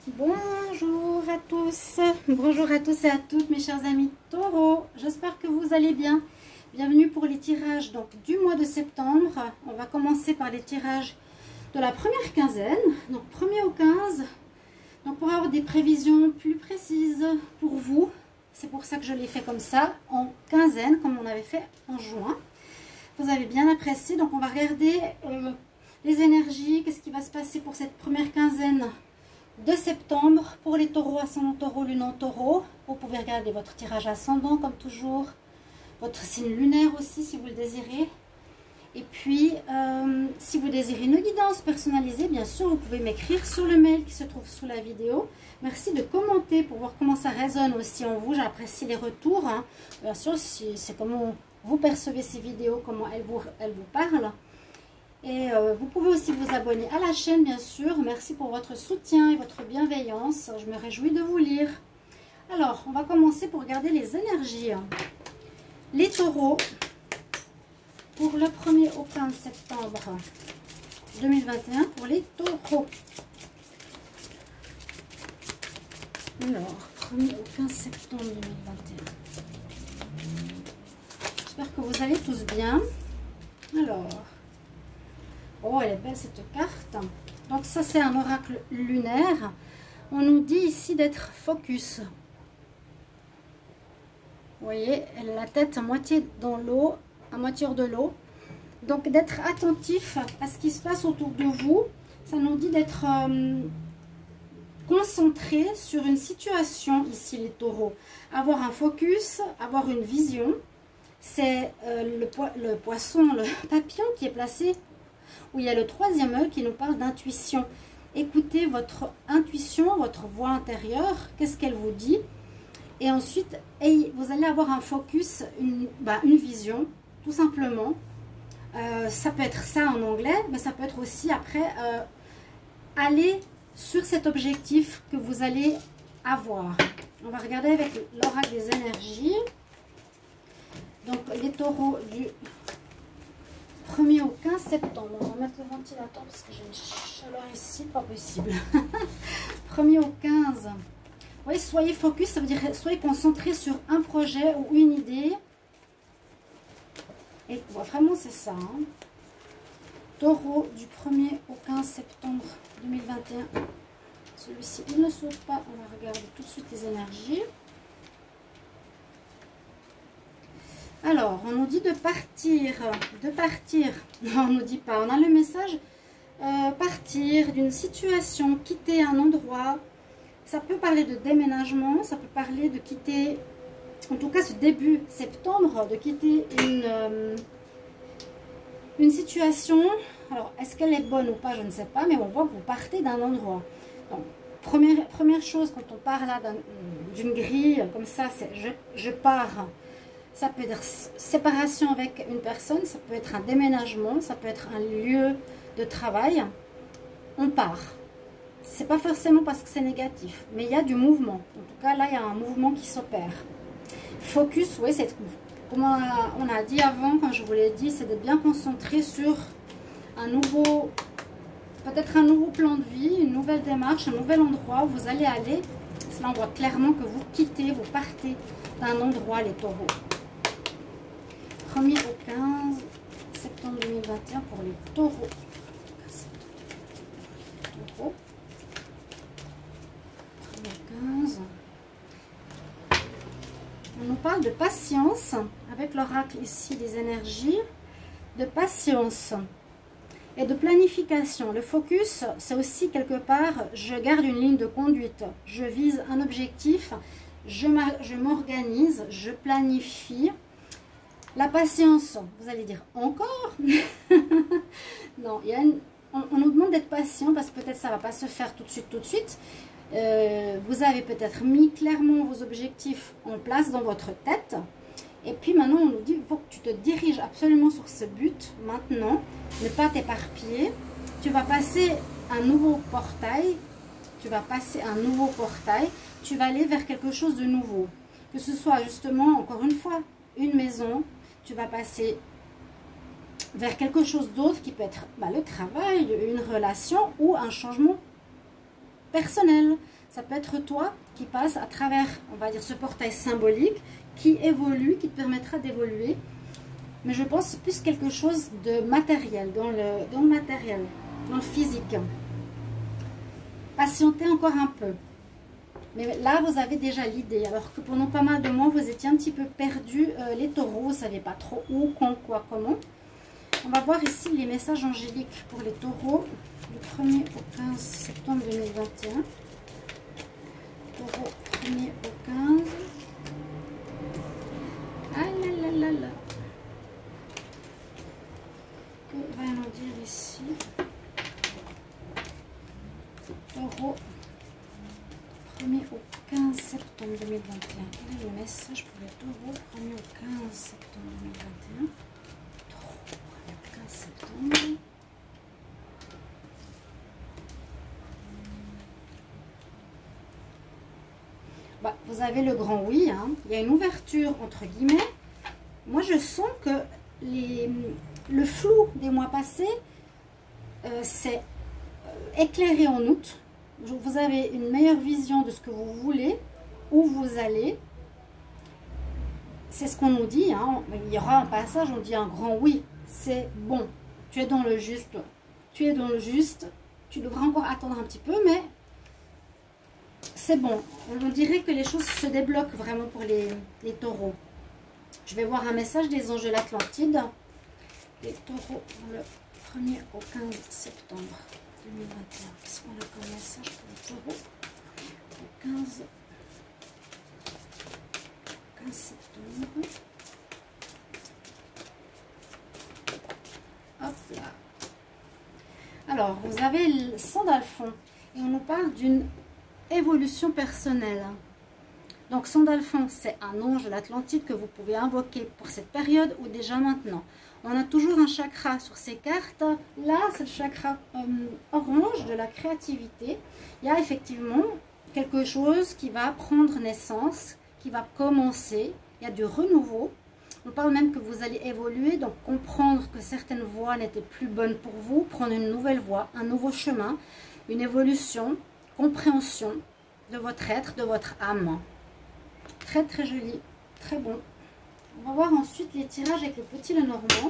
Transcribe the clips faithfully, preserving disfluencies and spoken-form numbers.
Bonjour à tous, bonjour à tous et à toutes mes chers amis taureaux, j'espère que vous allez bien. Bienvenue pour les tirages donc, du mois de septembre. On va commencer par les tirages de la première quinzaine, donc premier au quinze. Donc pour avoir des prévisions plus précises pour vous, c'est pour ça que je l'ai fait comme ça, en quinzaine, comme on avait fait en juin. Vous avez bien apprécié, donc on va regarder euh, les énergies, qu'est-ce qui va se passer pour cette première quinzaine de septembre pour les taureaux, ascendant taureau, lune en taureau. Vous pouvez regarder votre tirage ascendant comme toujours, votre signe lunaire aussi si vous le désirez. Et puis, euh, si vous désirez une guidance personnalisée, bien sûr, vous pouvez m'écrire sur le mail qui se trouve sous la vidéo. Merci de commenter pour voir comment ça résonne aussi en vous. J'apprécie les retours. Hein. Bien sûr, si c'est comment vous percevez ces vidéos, comment elles vous, elles vous parlent. Et euh, vous pouvez aussi vous abonner à la chaîne, bien sûr. Merci pour votre soutien et votre bienveillance. Je me réjouis de vous lire. Alors, on va commencer pour regarder les énergies. Les taureaux, pour le premier au quinze septembre deux mille vingt et un, pour les taureaux. Alors, premier au quinze septembre deux mille vingt et un. J'espère que vous allez tous bien. Alors... oh, elle est belle cette carte. Donc ça, c'est un oracle lunaire. On nous dit ici d'être focus. Vous voyez, elle a la tête à moitié dans l'eau, à moitié hors de l'eau. Donc d'être attentif à ce qui se passe autour de vous. Ça nous dit d'être euh, concentré sur une situation ici, les taureaux. Avoir un focus, avoir une vision. C'est euh, le, po le poisson, le papillon qui est placé où il y a le troisième œil qui nous parle d'intuition. Écoutez votre intuition, votre voix intérieure, qu'est-ce qu'elle vous dit. Et ensuite, hey, vous allez avoir un focus, une, bah, une vision, tout simplement. Euh, ça peut être ça en anglais, mais ça peut être aussi après, euh, aller sur cet objectif que vous allez avoir. On va regarder avec l'oracle des énergies. Donc, les taureaux du premier au quinze septembre. On va mettre le ventilateur parce que j'ai une chaleur ici, pas possible. premier au quinze. Oui, soyez focus, ça veut dire soyez concentré sur un projet ou une idée. Et vraiment, c'est ça. Hein. Taureau du premier au quinze septembre deux mille vingt et un. Celui-ci, il ne saute pas. On va regarder tout de suite les énergies. Alors, on nous dit de partir, de partir, non, on ne nous dit pas, on a le message, euh, partir d'une situation, quitter un endroit, ça peut parler de déménagement, ça peut parler de quitter, en tout cas ce début septembre, de quitter une, euh, une situation, alors est-ce qu'elle est bonne ou pas, je ne sais pas, mais on voit que vous partez d'un endroit. Donc, première, première chose, quand on part là d'une grille, comme ça, c'est je, je pars. Ça peut être séparation avec une personne, ça peut être un déménagement, ça peut être un lieu de travail. On part. C'est pas forcément parce que c'est négatif, mais il y a du mouvement. En tout cas, là, il y a un mouvement qui s'opère. Focus, oui, c'est comme on a, on a dit avant, quand je vous l'ai dit, c'est d'être bien concentré sur un nouveau, peut-être un nouveau plan de vie, une nouvelle démarche, un nouvel endroit où vous allez aller. Là, on voit clairement que vous quittez, vous partez d'un endroit, les taureaux. premier au quinze septembre deux mille vingt et un pour les taureaux. Taureau. premier au quinze. On nous parle de patience avec l'oracle ici des énergies, de patience et de planification. Le focus, c'est aussi quelque part, je garde une ligne de conduite, je vise un objectif, je m'organise, je planifie. La patience, vous allez dire encore non, il y a une, on, on nous demande d'être patient parce que peut-être ça ne va pas se faire tout de suite, tout de suite. Euh, vous avez peut-être mis clairement vos objectifs en place dans votre tête. Et puis maintenant, on nous dit, il faut que tu te diriges absolument sur ce but maintenant. Ne pas t'éparpiller. Tu vas passer un nouveau portail. Tu vas passer un nouveau portail. Tu vas aller vers quelque chose de nouveau. Que ce soit justement, encore une fois, une maison. Tu vas passer vers quelque chose d'autre qui peut être bah, le travail, une relation ou un changement personnel. Ça peut être toi qui passe à travers, on va dire, ce portail symbolique qui évolue, qui te permettra d'évoluer. Mais je pense plus quelque chose de matériel, dans le, dans le matériel, dans le physique. Patientez encore un peu. Mais là, vous avez déjà l'idée. Alors que pendant pas mal de mois, vous étiez un petit peu perdu. Euh, les taureaux, vous ne savez pas trop où, quand, quoi, comment. On va voir ici les messages angéliques pour les taureaux du premier au quinze septembre deux mille vingt et un. Taureau premier au quinze. Ah là là là là. Que va nous dire ici? Taureau premier au quinze septembre deux mille vingt et un. Quel est le message pour les taureaux premier au quinze septembre deux mille vingt et un? Taureau premier au quinze septembre. Bah, vous avez le grand oui, hein. Il y a une ouverture entre guillemets. Moi je sens que les, le flou des mois passés euh, s'est euh, éclairé en août. Vous avez une meilleure vision de ce que vous voulez, où vous allez. C'est ce qu'on nous dit, hein. Il y aura un passage, on dit un grand oui. C'est bon, tu es dans le juste, tu es dans le juste. Tu devras encore attendre un petit peu, mais c'est bon. On dirait que les choses se débloquent vraiment pour les, les taureaux. Je vais voir un message des anges de l'Atlantide. Les taureaux le premier au quinze septembre deux mille vingt et un. Qu'est-ce qu'on a comme message pour les taureaux au quinze, quinze septembre. Hop là. Alors, vous avez le Sandalphon et on nous parle d'une évolution personnelle. Donc Sandalphon, c'est un ange de l'Atlantide que vous pouvez invoquer pour cette période ou déjà maintenant. On a toujours un chakra sur ces cartes. Là, c'est le chakra euh, orange de la créativité. Il y a effectivement quelque chose qui va prendre naissance, qui va commencer. Il y a du renouveau. On parle même que vous allez évoluer, donc comprendre que certaines voies n'étaient plus bonnes pour vous, prendre une nouvelle voie, un nouveau chemin, une évolution, compréhension de votre être, de votre âme. Très très joli, très bon. On va voir ensuite les tirages avec le petit Lenormand.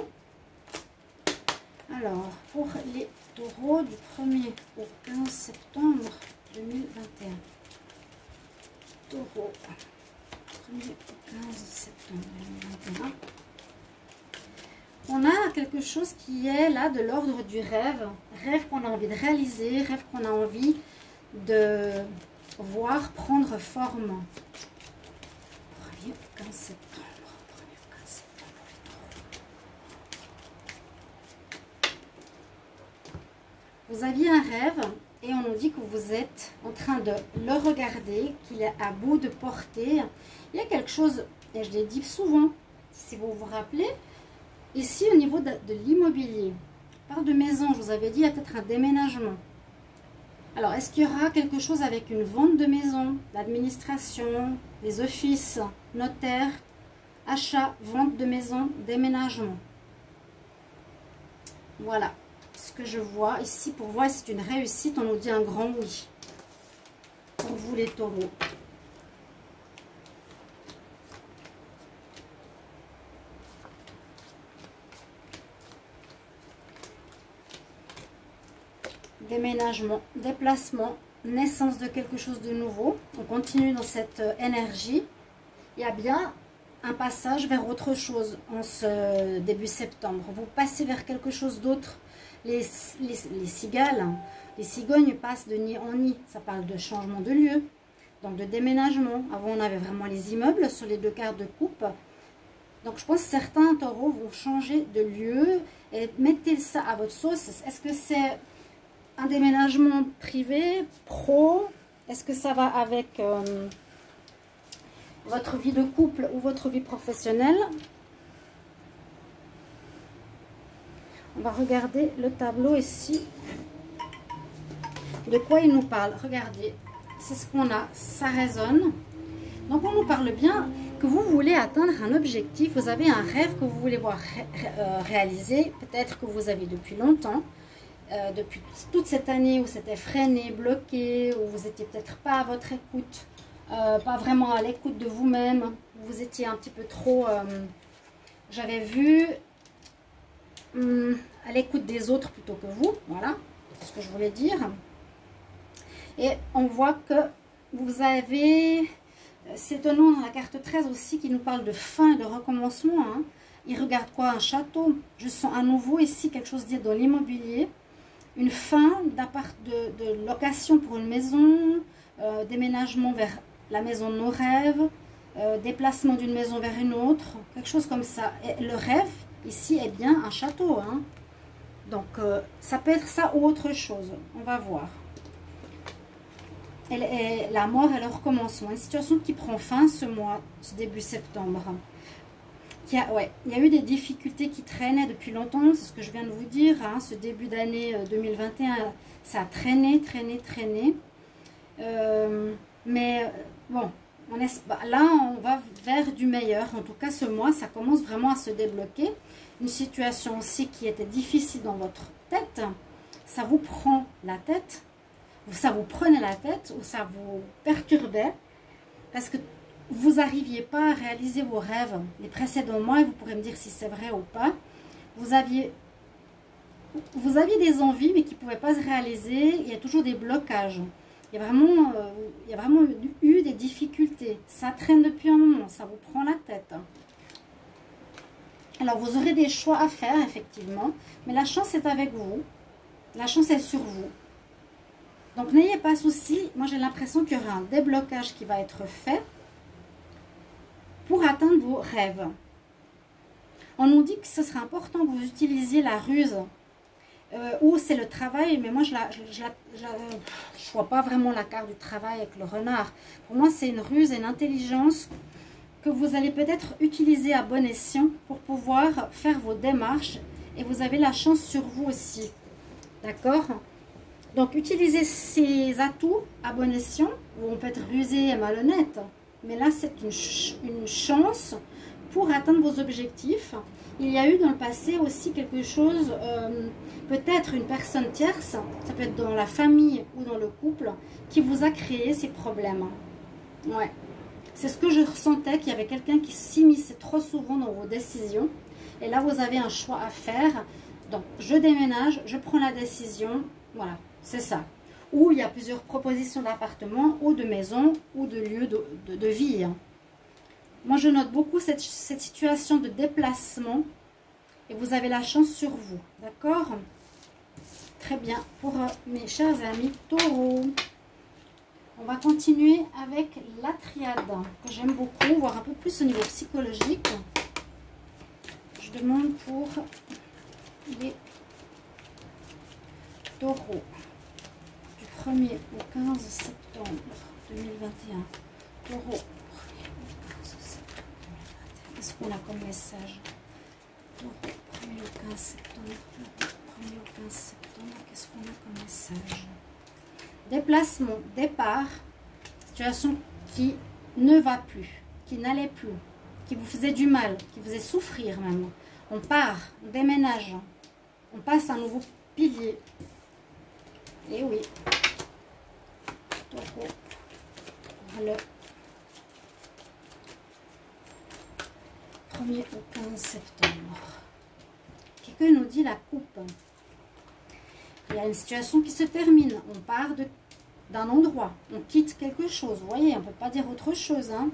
Alors, pour les taureaux du premier au quinze septembre deux mille vingt et un. Taureau, premier au quinze septembre deux mille vingt et un. On a quelque chose qui est là de l'ordre du rêve. Rêve qu'on a envie de réaliser, rêve qu'on a envie de voir prendre forme. premier au quinze septembre. Vous aviez un rêve et on nous dit que vous êtes en train de le regarder, qu'il est à bout de portée. Il y a quelque chose, et je l'ai dit souvent, si vous vous rappelez, ici au niveau de, de l'immobilier. On parle de maison, je vous avais dit, il y a peut-être un déménagement. Alors, est-ce qu'il y aura quelque chose avec une vente de maison, l'administration, les offices, notaires, achat, vente de maison, déménagement? Voilà. Ce que je vois ici, pour voir si c'est une réussite, on nous dit un grand oui. Pour vous les taureaux. Déménagement, déplacement, naissance de quelque chose de nouveau. On continue dans cette énergie. Il y a bien un passage vers autre chose en ce début septembre. Vous passez vers quelque chose d'autre. Les, les, les cigales, les cigognes passent de nid en nid. Ça parle de changement de lieu, donc de déménagement. Avant, on avait vraiment les immeubles sur les deux cartes de coupe. Donc, je pense que certains taureaux vont changer de lieu. Et mettez ça à votre sauce. Est-ce que c'est un déménagement privé, pro? Est-ce que ça va avec euh, votre vie de couple ou votre vie professionnelle? On va regarder le tableau ici. De quoi il nous parle? Regardez, c'est ce qu'on a, ça résonne. Donc on nous parle bien que vous voulez atteindre un objectif. Vous avez un rêve que vous voulez voir ré euh, réaliser. Peut-être que vous avez depuis longtemps. euh, depuis toute cette année où c'était freiné, bloqué, où vous n'étiez peut-être pas à votre écoute, euh, pas vraiment à l'écoute de vous-même, vous étiez un petit peu trop, euh, j'avais vu, hum, à l'écoute des autres plutôt que vous, voilà, c'est ce que je voulais dire. Et on voit que vous avez, c'est étonnant dans la carte treize aussi qui nous parle de fin et de recommencement, hein. Il regarde quoi? Un château. Je sens à nouveau ici quelque chose dire dans l'immobilier. Une fin d'appart de, de location pour une maison, euh, déménagement vers la maison de nos rêves, euh, déplacement d'une maison vers une autre, quelque chose comme ça. Et le rêve ici est bien un château, hein. Donc euh, ça peut être ça ou autre chose. On va voir. Elle est, la mort et le recommencement. Une situation qui prend fin ce mois, ce début septembre. Il y a, ouais, il y a eu des difficultés qui traînaient depuis longtemps, c'est ce que je viens de vous dire, hein, ce début d'année deux mille vingt et un, ça a traîné, traîné, traîné. Euh, mais bon, on est, là on va vers du meilleur, en tout cas ce mois, ça commence vraiment à se débloquer. Une situation aussi qui était difficile dans votre tête, ça vous prend la tête, ça vous prenait la tête ou ça vous perturbait, parce que vous n'arriviez pas à réaliser vos rêves les précédents mois, et vous pourrez me dire si c'est vrai ou pas. Vous aviez, vous aviez des envies, mais qui ne pouvaient pas se réaliser. Il y a toujours des blocages. Il y a vraiment, euh, il y a vraiment eu des difficultés. Ça traîne depuis un moment, ça vous prend la tête. Alors, vous aurez des choix à faire, effectivement. Mais la chance est avec vous. La chance est sur vous. Donc, n'ayez pas souci. Moi, j'ai l'impression qu'il y aura un déblocage qui va être fait pour atteindre vos rêves. On nous dit que ce serait important que vous utilisiez la ruse, euh, ou c'est le travail, mais moi je ne je, je, je, je vois pas vraiment la carte du travail avec le renard. Pour moi c'est une ruse et une intelligence que vous allez peut-être utiliser à bon escient pour pouvoir faire vos démarches, et vous avez la chance sur vous aussi. D'accord? Donc utilisez ces atouts à bon escient, où on peut être rusé et malhonnête. Mais là, c'est une, ch une chance pour atteindre vos objectifs. Il y a eu dans le passé aussi quelque chose, euh, peut-être une personne tierce, ça peut être dans la famille ou dans le couple, qui vous a créé ces problèmes. Ouais. C'est ce que je ressentais, qu'il y avait quelqu'un qui s'immisçait trop souvent dans vos décisions. Et là, vous avez un choix à faire. Donc, je déménage, je prends la décision. Voilà, c'est ça. Ou il y a plusieurs propositions d'appartement ou de maison ou de lieu de, de, de vie. Moi, je note beaucoup cette, cette situation de déplacement, et vous avez la chance sur vous. D'accord? Très bien. Pour euh, mes chers amis taureaux, on va continuer avec la triade, que j'aime beaucoup, voir un peu plus au niveau psychologique. Je demande pour les taureaux. premier au quinze septembre deux mille vingt et un. Taureau. premier au quinze septembre deux mille vingt et un. Qu'est-ce qu'on a comme message? Taureau. premier au quinze septembre. premier au quinze septembre. Qu'est-ce qu'on a comme message? Déplacement, départ. Situation qui ne va plus, qui n'allait plus, qui vous faisait du mal, qui vous faisait souffrir même. On part, on déménage. On passe à un nouveau pilier. Et oui. Taureau, le premier au quinze septembre. Quelqu'un nous dit la coupe. Il y a une situation qui se termine. On part d'un endroit. On quitte quelque chose. Vous voyez, on ne peut pas dire autre chose. Hein.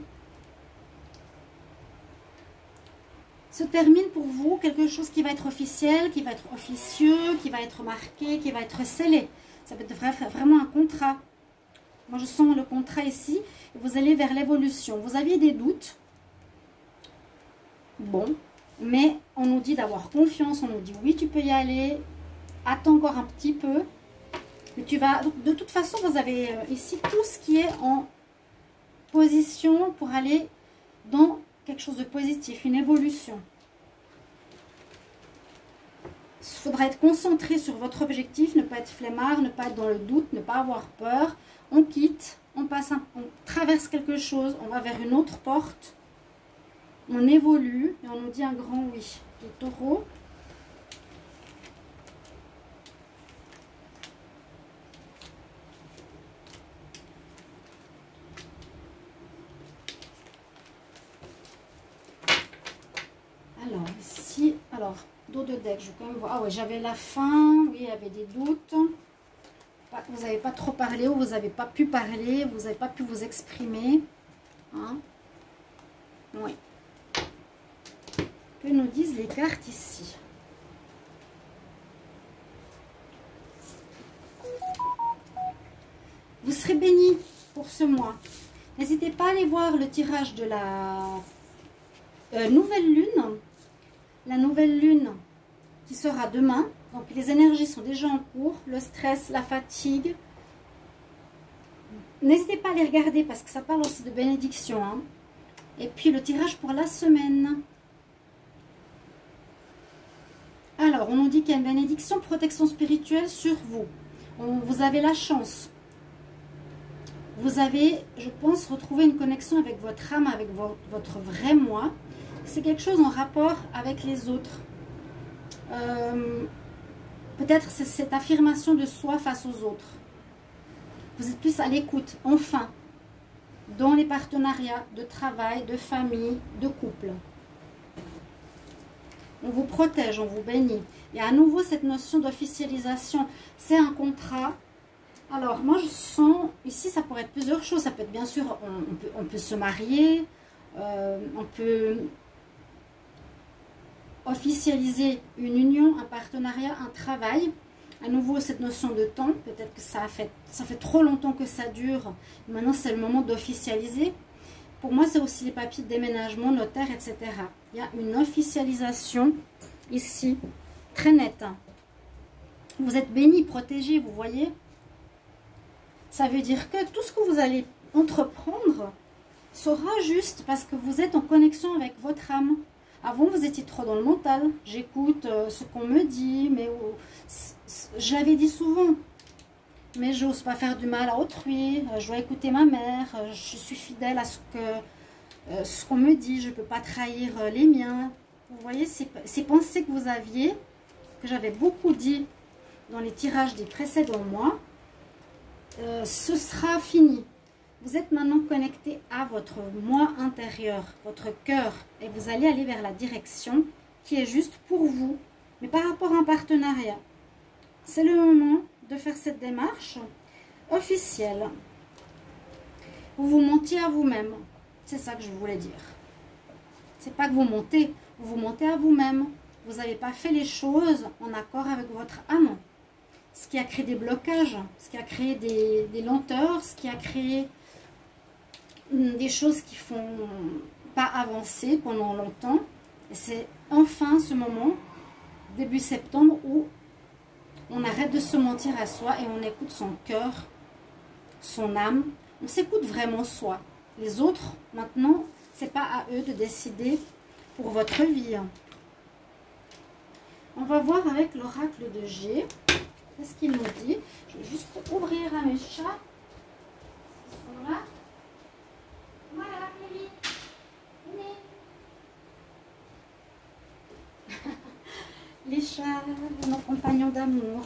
Se termine pour vous quelque chose qui va être officiel, qui va être officieux, qui va être marqué, qui va être scellé. Ça peut être vraiment un contrat. Moi, je sens le contrat ici. Vous allez vers l'évolution. Vous aviez des doutes. Bon. Mais on nous dit d'avoir confiance. On nous dit, oui, tu peux y aller. Attends encore un petit peu. Mais tu vas... De toute façon, vous avez ici tout ce qui est en position pour aller dans quelque chose de positif. Une évolution. Il faudra être concentré sur votre objectif, ne pas être flemmard, ne pas être dans le doute, ne pas avoir peur. On quitte, on passe, un, on traverse quelque chose, on va vers une autre porte. On évolue et on nous dit un grand oui. Les taureaux. Alors, dos de deck, je vais quand même voir. Ah oui, j'avais la faim, oui, il y avait des doutes. Vous n'avez pas trop parlé ou vous n'avez pas pu parler, vous n'avez pas pu vous exprimer. Hein? Oui. Que nous disent les cartes ici? Vous serez bénis pour ce mois. N'hésitez pas à aller voir le tirage de la euh, nouvelle lune. La nouvelle lune qui sera demain. Donc les énergies sont déjà en cours. Le stress, la fatigue. N'hésitez pas à les regarder parce que ça parle aussi de bénédiction. Hein. Et puis le tirage pour la semaine. Alors, on nous dit qu'il y a une bénédiction, protection spirituelle sur vous. On, vous avez la chance. Vous avez, je pense, retrouvé une connexion avec votre âme, avec vo votre vrai moi. C'est quelque chose en rapport avec les autres. Euh, Peut-être c'est cette affirmation de soi face aux autres. Vous êtes plus à l'écoute, enfin, dans les partenariats de travail, de famille, de couple. On vous protège, on vous bénit. Et à nouveau, cette notion d'officialisation, c'est un contrat. Alors, moi, je sens, ici, ça pourrait être plusieurs choses. Ça peut être, bien sûr, on, on, peut, on peut se marier, euh, on peut officialiser une union, un partenariat, un travail. À nouveau, cette notion de temps, peut-être que ça, a fait, ça fait trop longtemps que ça dure. Maintenant, c'est le moment d'officialiser. Pour moi, c'est aussi les papiers de déménagement, notaire, et cetera. Il y a une officialisation ici, très nette. Vous êtes bénis, protégés, vous voyez. Ça veut dire que tout ce que vous allez entreprendre sera juste parce que vous êtes en connexion avec votre âme. Avant, vous étiez trop dans le mental. J'écoute euh, ce qu'on me dit, mais oh, je l'avais dit souvent. Mais je n'ose pas faire du mal à autrui. Euh, je dois écouter ma mère. Euh, je suis fidèle à ce que euh, ce qu'on me dit. Je ne peux pas trahir euh, les miens. Vous voyez, ces, ces pensées que vous aviez, que j'avais beaucoup dit dans les tirages des précédents mois, euh, ce sera fini. Vous êtes maintenant connecté à votre moi intérieur, votre cœur, et vous allez aller vers la direction qui est juste pour vous, mais par rapport à un partenariat. C'est le moment de faire cette démarche officielle. Vous vous mentiez à vous-même, c'est ça que je voulais dire. C'est pas que vous mentez, vous vous mentez à vous-même. Vous n'avez pas fait les choses en accord avec votre âme. Ce qui a créé des blocages, ce qui a créé des, des lenteurs, ce qui a créé des choses qui font pas avancer pendant longtemps. Et c'est enfin ce moment, début septembre, où on arrête de se mentir à soi et on écoute son cœur, son âme. On s'écoute vraiment soi. Les autres, maintenant, c'est pas à eux de décider pour votre vie. On va voir avec l'oracle de G. Qu'est-ce qu'il nous dit? Je vais juste ouvrir à mes chats. Ils sont là. Voilà, Kelly. Venez. Les chats, nos compagnons d'amour.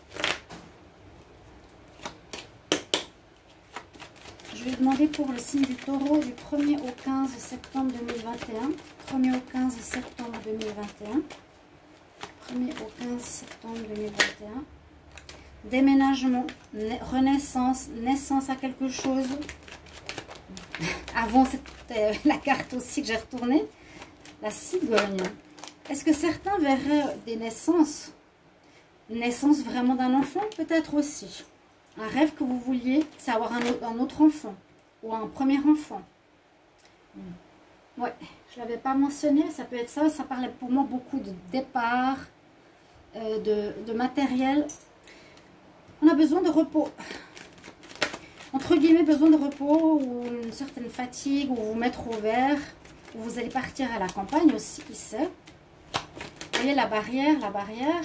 Je vais demander pour le signe du taureau du premier au quinze septembre deux mille vingt et un. premier au quinze septembre deux mille vingt et un. premier au quinze septembre deux mille vingt et un. Déménagement, renaissance, naissance à quelque chose. Avant, c'était la carte aussi que j'ai retournée. La cigogne. Est-ce que certains verraient des naissances? Une naissance vraiment d'un enfant? Peut-être aussi. Un rêve que vous vouliez, c'est avoir un, un autre enfant. Ou un premier enfant. Ouais, je ne l'avais pas mentionné. Ça peut être ça. Ça parlait pour moi beaucoup de départ, euh, de, de matériel. On a besoin de repos. Entre guillemets, besoin de repos ou une certaine fatigue, ou vous mettre au vert, ou vous allez partir à la campagne aussi, qui sait. Vous voyez la barrière, la barrière.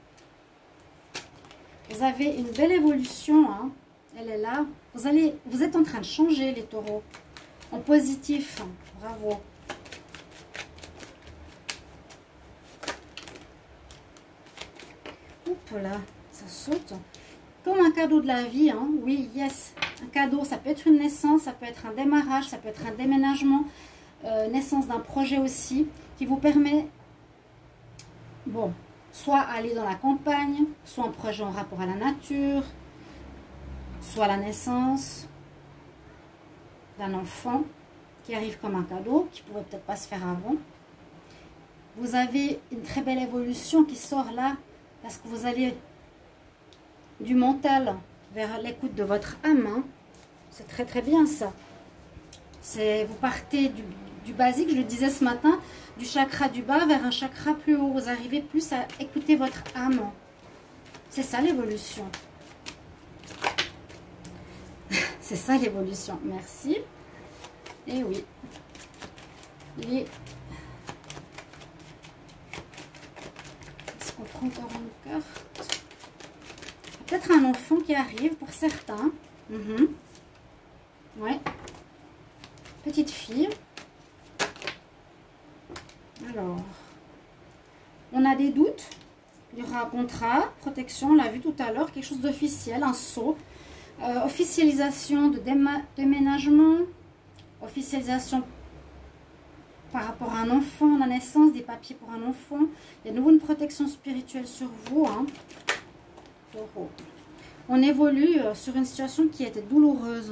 Vous avez une belle évolution, hein. Elle est là. Vous, allez, vous êtes en train de changer, les taureaux. En positif. Bravo. Oups là, ça saute. Comme un cadeau de la vie, hein. Oui, yes. Un cadeau, ça peut être une naissance, ça peut être un démarrage, ça peut être un déménagement, euh, naissance d'un projet aussi, qui vous permet Bon, soit aller dans la campagne, soit un projet en rapport à la nature, soit la naissance d'un enfant qui arrive comme un cadeau, qui ne pouvait peut-être pas se faire avant. Vous avez une très belle évolution qui sort là, parce que vous allez du mental vers l'écoute de votre âme. Hein. C'est très très bien ça. Vous partez du, du basique, je le disais ce matin, du chakra du bas vers un chakra plus haut. Vous arrivez plus à écouter votre âme. C'est ça l'évolution. C'est ça l'évolution. Merci. Et oui. Les... Est-ce qu'on prend encore une carte? Peut-être un enfant qui arrive pour certains. Mm-hmm. Ouais. Petite fille. Alors, on a des doutes. Il y aura un contrat, protection, on l'a vu tout à l'heure, quelque chose d'officiel, un sceau. Euh, officialisation de déménagement, officialisation par rapport à un enfant, la naissance, des papiers pour un enfant. Il y a de nouveau une protection spirituelle sur vous. Hein. On évolue sur une situation qui était douloureuse.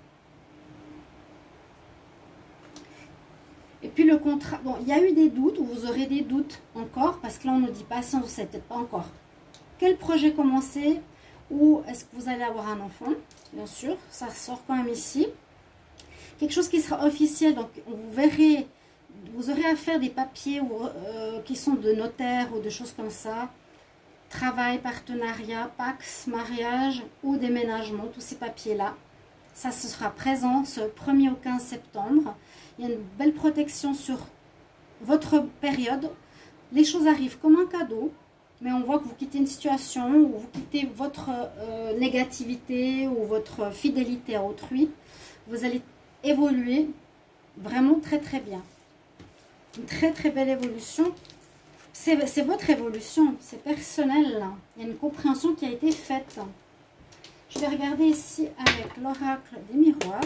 Et puis le contrat, bon, il y a eu des doutes, ou vous aurez des doutes encore, parce que là on nous dit patience, vous ne savez peut-être pas encore quel projet commencer, ou est-ce que vous allez avoir un enfant, bien sûr, ça sort quand même ici. Quelque chose qui sera officiel, donc vous verrez, vous aurez à faire des papiers ou, euh, qui sont de notaire ou de choses comme ça, travail, partenariat, pax, mariage ou déménagement, tous ces papiers-là. Ça, ce sera présent ce premier au quinze septembre. Il y a une belle protection sur votre période. Les choses arrivent comme un cadeau, mais on voit que vous quittez une situation ou vous quittez votre euh, négativité ou votre fidélité à autrui. Vous allez évoluer vraiment très très bien. Une très très belle évolution. C'est votre évolution, c'est personnel. Là. Il y a une compréhension qui a été faite. Je vais regarder ici avec l'oracle des miroirs.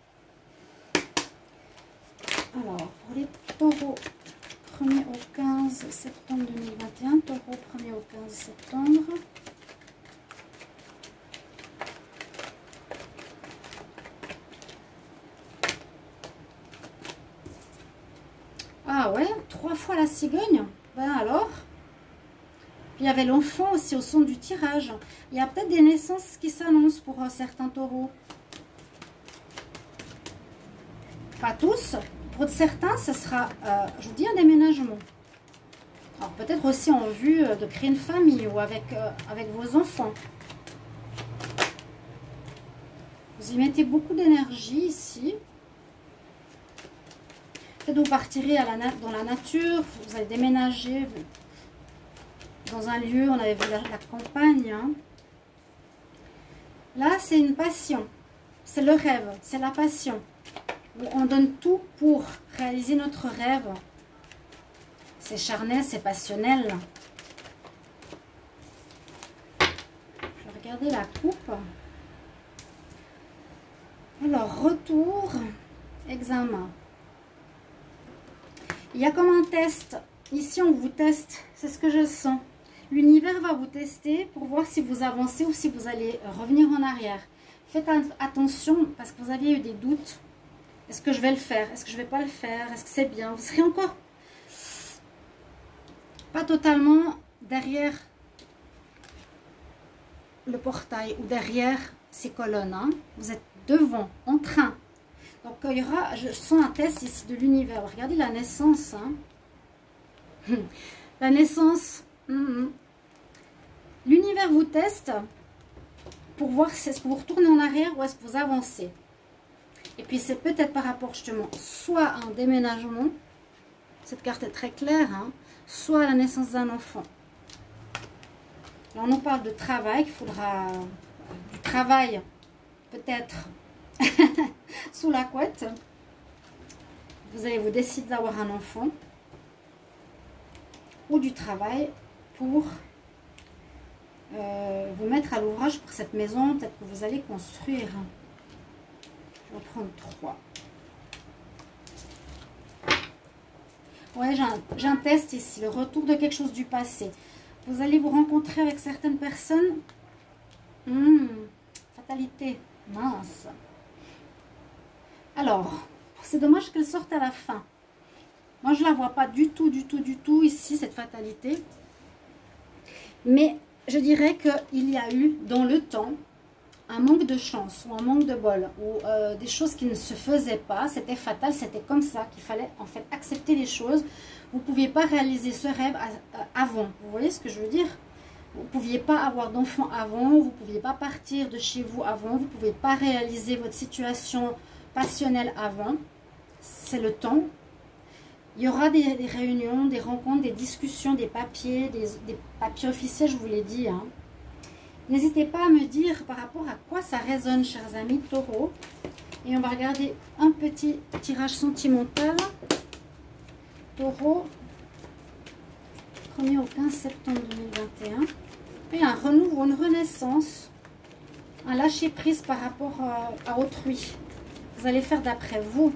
Alors, pour les taureaux, premier au quinze septembre deux mille vingt et un, taureau premier au quinze septembre. Ah ouais, trois fois la cigogne. Ben alors, puis il y avait l'enfant aussi au son du tirage. Il y a peut-être des naissances qui s'annoncent pour euh, certains taureaux. Pas tous. Pour certains, ce sera, euh, je vous dis, un déménagement. Alors peut-être aussi en vue euh, de créer une famille ou avec, euh, avec vos enfants. Vous y mettez beaucoup d'énergie ici. Peut-être vous partirez à la dans la nature, vous allez déménager dans un lieu, on avait vu la, la campagne. Hein. Là, c'est une passion, c'est le rêve, c'est la passion. On donne tout pour réaliser notre rêve. C'est charnel, c'est passionnel. Je vais regarder la coupe. Alors, retour, examen. Il y a comme un test. Ici, on vous teste. C'est ce que je sens. L'univers va vous tester pour voir si vous avancez ou si vous allez revenir en arrière. Faites attention parce que vous aviez eu des doutes. Est-ce que je vais le faire? Est-ce que je ne vais pas le faire? Est-ce que c'est bien? Vous serez encore pas totalement derrière le portail ou derrière ces colonnes. Hein. Vous êtes devant, en train. Donc, il y aura, je sens un test ici de l'univers. Regardez la naissance. Hein. La naissance. Mm-hmm. L'univers vous teste pour voir si est-ce que vous retournez en arrière ou est-ce que vous avancez. Et puis, c'est peut-être par rapport justement soit à un déménagement. Cette carte est très claire. Hein, soit à la naissance d'un enfant. Là, on nous parle de travail. Il faudra du travail peut-être sous la couette. Vous allez vous décider d'avoir un enfant ou du travail pour euh, vous mettre à l'ouvrage pour cette maison peut-être que vous allez construire. Je vais en prendre trois. Ouais, j'ai un, j'ai un test ici, le retour de quelque chose du passé. Vous allez vous rencontrer avec certaines personnes. Mmh, fatalité, mince. Alors, c'est dommage qu'elle sorte à la fin. Moi, je ne la vois pas du tout, du tout, du tout ici, cette fatalité. Mais je dirais qu'il y a eu dans le temps un manque de chance ou un manque de bol ou euh, des choses qui ne se faisaient pas. C'était fatal, c'était comme ça qu'il fallait en fait accepter les choses. Vous ne pouviez pas réaliser ce rêve à, à, avant. Vous voyez ce que je veux dire? Vous ne pouviez pas avoir d'enfant avant, vous ne pouviez pas partir de chez vous avant, vous ne pouviez pas réaliser votre situation passionnelle avant. C'est le temps. Il y aura des, des réunions, des rencontres, des discussions, des papiers, des, des papiers officiels, je vous l'ai dit. Hein. N'hésitez pas à me dire par rapport à quoi ça résonne, chers amis taureaux. Et on va regarder un petit tirage sentimental. Taureau, premier au quinze septembre deux mille vingt et un. Et un renouveau, une renaissance, un lâcher-prise par rapport à, à autrui. Vous allez faire d'après vous,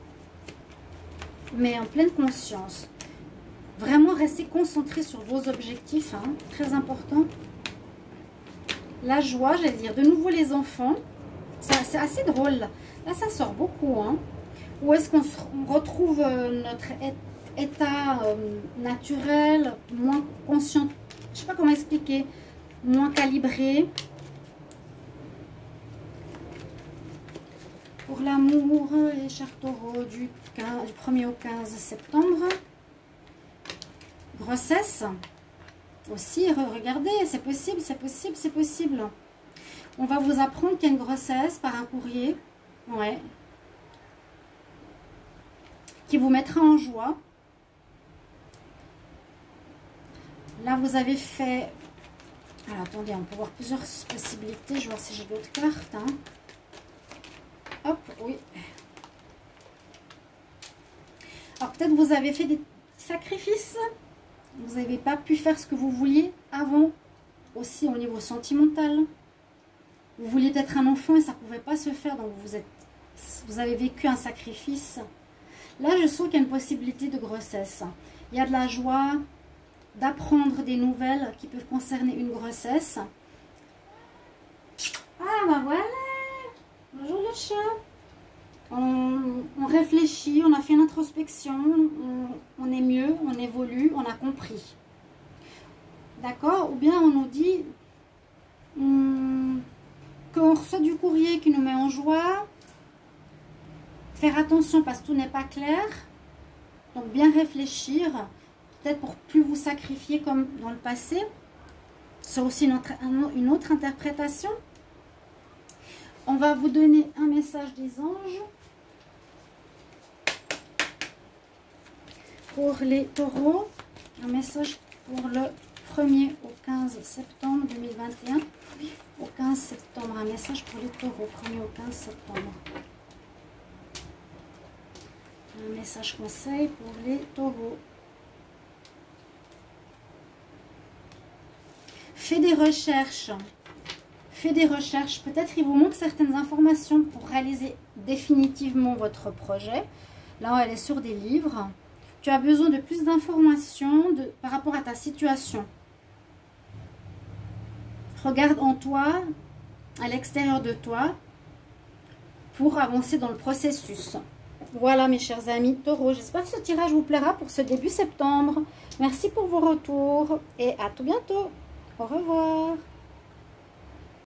mais en pleine conscience. Vraiment rester concentré sur vos objectifs, hein, très important. La joie, j'allais dire, de nouveau les enfants. C'est assez drôle. Là, là ça sort beaucoup. Hein. Où est-ce qu'on retrouve euh, notre état euh, naturel, moins conscient, je ne sais pas comment expliquer, moins calibré. Pour l'amour, les chers taureaux, du, du premier au quinze septembre. Grossesse. Aussi, regardez, c'est possible, c'est possible, c'est possible. On va vous apprendre qu'il y a une grossesse par un courrier. Ouais. Qui vous mettra en joie. Là, vous avez fait... Alors, attendez, on peut voir plusieurs possibilités. Je vais voir si j'ai d'autres cartes. Hein. Hop, oui. Alors, peut-être vous avez fait des sacrifices. Vous n'avez pas pu faire ce que vous vouliez avant. Aussi au niveau sentimental. Vous vouliez peut-être un enfant et ça ne pouvait pas se faire. Donc, vous, êtes, vous avez vécu un sacrifice. Là, je sens qu'il y a une possibilité de grossesse. Il y a de la joie d'apprendre des nouvelles qui peuvent concerner une grossesse. Ah, ben voilà. Bonjour le chat. On, on réfléchit, on a fait une introspection, on, on est mieux, on évolue, on a compris. D'accord? Ou bien on nous dit hum, qu'on reçoit du courrier qui nous met en joie. Faire attention parce que tout n'est pas clair. Donc bien réfléchir. Peut-être pour plus vous sacrifier comme dans le passé. C'est aussi une autre, une autre interprétation. On va vous donner un message des anges. Pour les taureaux, un message pour le premier au quinze septembre deux mille vingt et un. Au quinze septembre, un message pour les taureaux, premier au quinze septembre. Un message conseil pour les taureaux. Faites des recherches. Faites des recherches. Peut-être il vous manque certaines informations pour réaliser définitivement votre projet. Là, elle est sur des livres. Tu as besoin de plus d'informations par rapport à ta situation. Regarde en toi, à l'extérieur de toi, pour avancer dans le processus. Voilà mes chers amis taureaux, j'espère que ce tirage vous plaira pour ce début septembre. Merci pour vos retours et à tout bientôt. Au revoir.